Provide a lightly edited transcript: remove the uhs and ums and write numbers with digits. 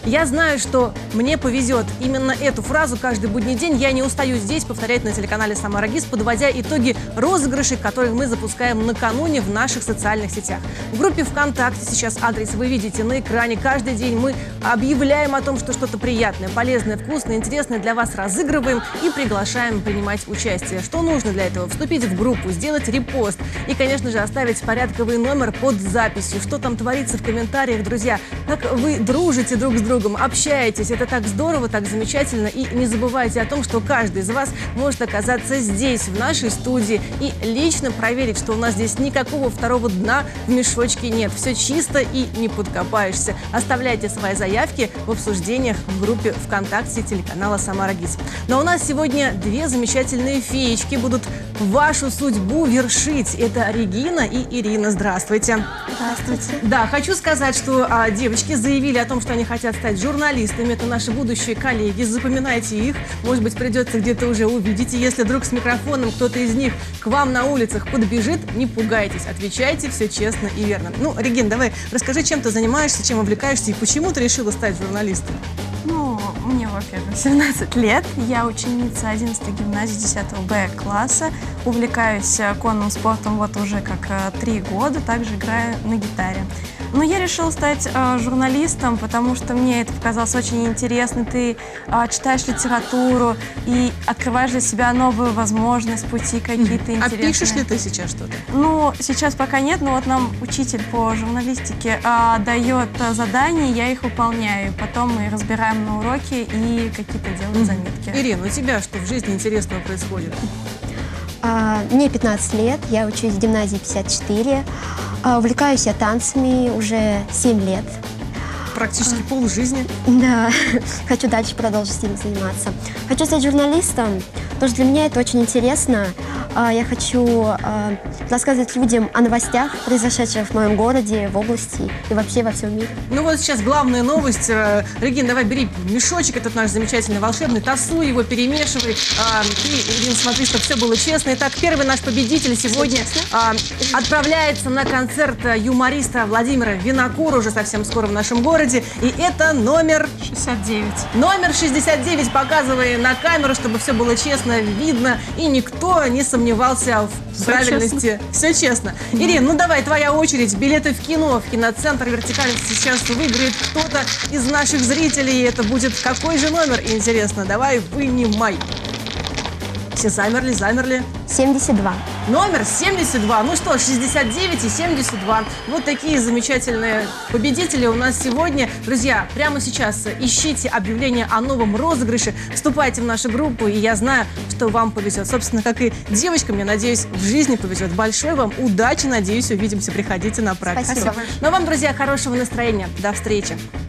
Я знаю, что мне повезет. Именно эту фразу каждый будний день я не устаю здесь повторять на телеканале «Самара ГИС», подводя итоги розыгрышей, которые мы запускаем накануне в наших социальных сетях. В группе ВКонтакте, сейчас адрес вы видите на экране, каждый день мы объявляем о том, что что-то приятное, полезное, вкусное, интересное для вас разыгрываем и приглашаем принимать участие. Что нужно для этого? Вступить в группу, сделать репост и, конечно же, оставить порядковый номер под записью. Что там творится в комментариях, друзья? Как вы дружите друг с другом, общаетесь. Это так здорово, так замечательно. И не забывайте о том, что каждый из вас может оказаться здесь, в нашей студии, и лично проверить, что у нас здесь никакого второго дна в мешочке нет. Все чисто и не подкопаешься. Оставляйте свои заявки в обсуждениях в группе ВКонтакте телеканала «Самара ГИС». Но у нас сегодня две замечательные феечки будут вашу судьбу вершить. Это Регина и Ирина. Здравствуйте. Здравствуйте. Да, хочу сказать, что девочки заявили о том, что они хотят стать журналистами. Это наши будущие коллеги. Запоминайте их. Может быть, придется где-то уже увидите. Если вдруг с микрофоном кто-то из них к вам на улицах подбежит, не пугайтесь. Отвечайте все честно и верно. Ну, Регин, давай расскажи, чем ты занимаешься, чем увлекаешься и почему ты решила стать журналистом? Ну, мне, во-первых, 17 лет. Я ученица 11-й гимназии 10 Б класса. Увлекаюсь конным спортом вот уже как 3 года. Также играю на гитаре. Но я решила стать журналистом, потому что мне это показалось очень интересно. Ты читаешь литературу и открываешь для себя новые возможности, пути какие-то интересные. А пишешь ли ты сейчас что-то? Ну, сейчас пока нет, но вот нам учитель по журналистике дает задания, я их выполняю. Потом мы разбираем на уроке и какие-то делаем заметки. Ирина, у тебя что в жизни интересного происходит? Мне 15 лет, я учусь в гимназии 54. Увлекаюсь я танцами уже 7 лет. Практически полжизни. Да, хочу дальше продолжить этим заниматься. Хочу стать журналистом, потому что для меня это очень интересно. Я хочу рассказывать людям о новостях, произошедших в моем городе, в области и вообще во всем мире. Ну вот сейчас главная новость. Регин, давай бери мешочек этот наш замечательный, волшебный, тасуй его, перемешивай. Ты, Ирина, смотри, чтобы все было честно. Итак, первый наш победитель сегодня отправляется на концерт юмориста Владимира Винокура уже совсем скоро в нашем городе. И это номер 69. Номер 69, показывай на камеру, чтобы все было честно, видно, и никто не сомневался в правильности. Все честно. Ирина, ну давай, твоя очередь. Билеты в кино, в киноцентр «Вертикаль» сейчас выиграет кто-то из наших зрителей. Это будет какой же номер, интересно? Давай, вынимай. Все замерли. 72. Номер 72. Ну что, 69 и 72. Вот такие замечательные победители у нас сегодня. Друзья, прямо сейчас ищите объявление о новом розыгрыше. Вступайте в нашу группу, и я знаю, что вам повезет. Собственно, как и девочкам, я надеюсь, в жизни повезет. Большой вам удачи, надеюсь, увидимся. Приходите на практику. Спасибо. Ну а вам, друзья, хорошего настроения. До встречи.